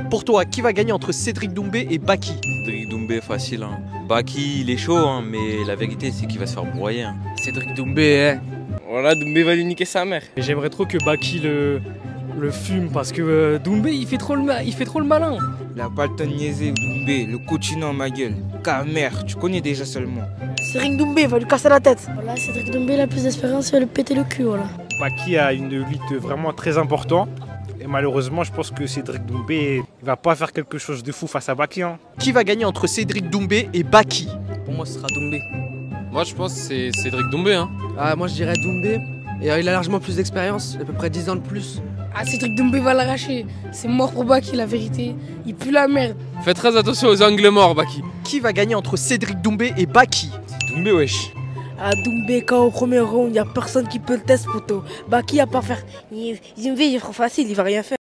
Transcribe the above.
Pour toi, qui va gagner entre Cédric Doumbé et Baki? Cédric Doumbé, facile. Hein. Baki, il est chaud, hein, mais la vérité, c'est qu'il va se faire broyer. Hein. Cédric Doumbé, Voilà, Doumbé va lui niquer sa mère. Et j'aimerais trop que Baki le fume parce que Doumbé il fait trop le malin. Il a pas le temps de niaiser, Doumbé, le continent ma gueule. Mère, tu connais déjà seulement. Cédric Doumbé va lui casser la tête. Voilà, Cédric Doumbé, il a plus d'expérience, il va lui péter le cul, voilà. Baki a une lutte vraiment très importante. Et malheureusement, je pense que Cédric Doumbé il va pas faire quelque chose de fou face à Baki. Hein. Qui va gagner entre Cédric Doumbé et Baki? Pour moi, ce sera Doumbé. Moi, je pense que c'est Cédric Doumbé. Hein. Ah, moi, je dirais Doumbé. Et il a largement plus d'expérience, à peu près 10 ans de plus. Ah, Cédric Doumbé va l'arracher. C'est mort pour Baki, la vérité. Il pue la merde. Fais très attention aux angles morts, Baki. Qui va gagner entre Cédric Doumbé et Baki? Doumbé, wesh. Ah, Doumbé, quand au premier round, il n'y a personne qui peut le test, poteau. Baki, à pas faire. Il me dit, il est trop facile, il va rien faire.